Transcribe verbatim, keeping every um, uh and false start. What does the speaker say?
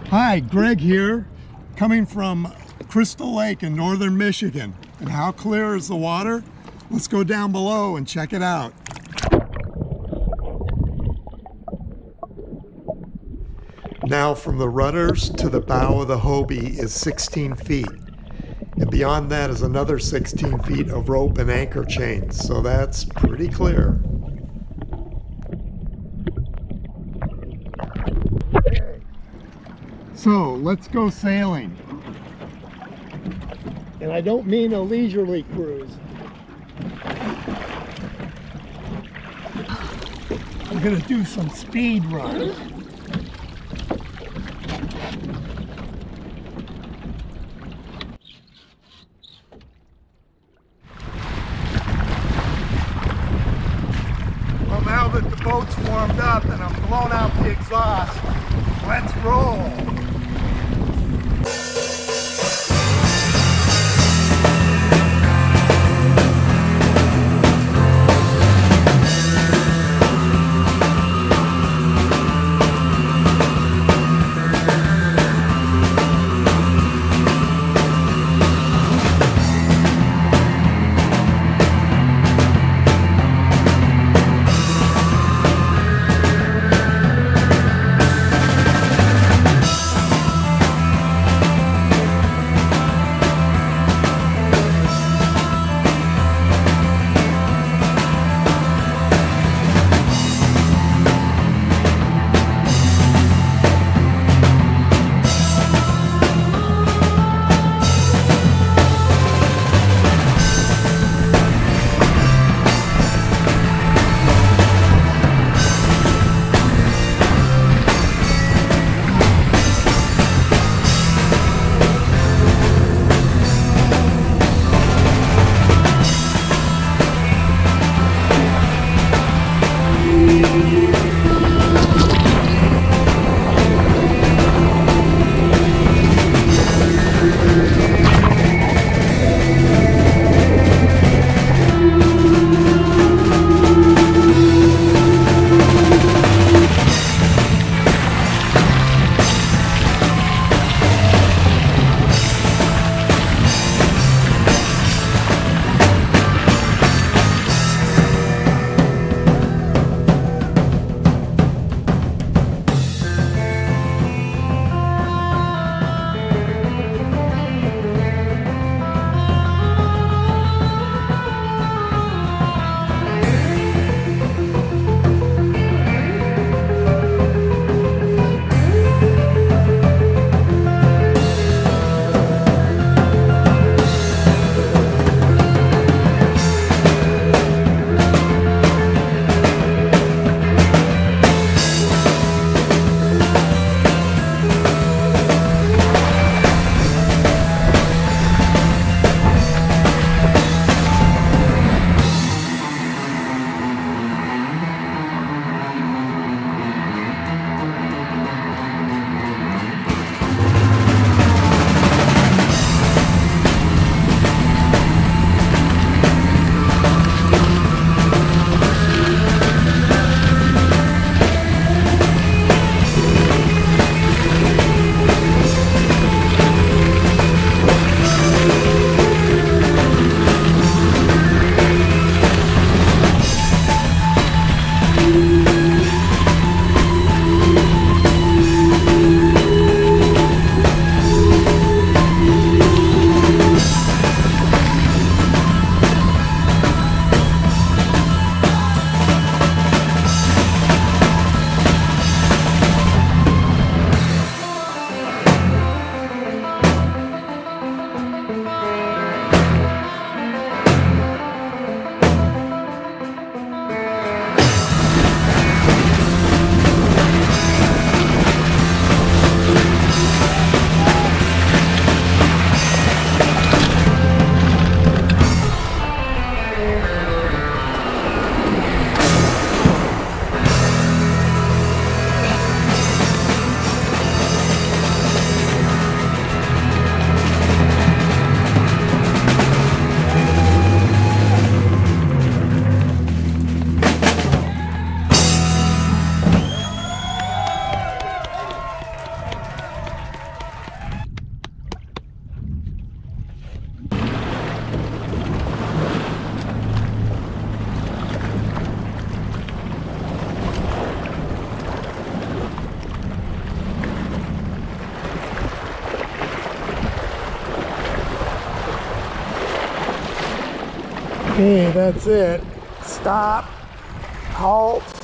Hi, Greg here, coming from Crystal Lake in northern Michigan. And how clear is the water? Let's go down below and check it out. Now from the rudders to the bow of the Hobie is sixteen feet. And beyond that is another sixteen feet of rope and anchor chains, so that's pretty clear. So let's go sailing. And I don't mean a leisurely cruise. I'm gonna do some speed runs. Well, now that the boat's warmed up and I'm blown out the exhaust, let's roll. Okay, that's it. Stop. Halt.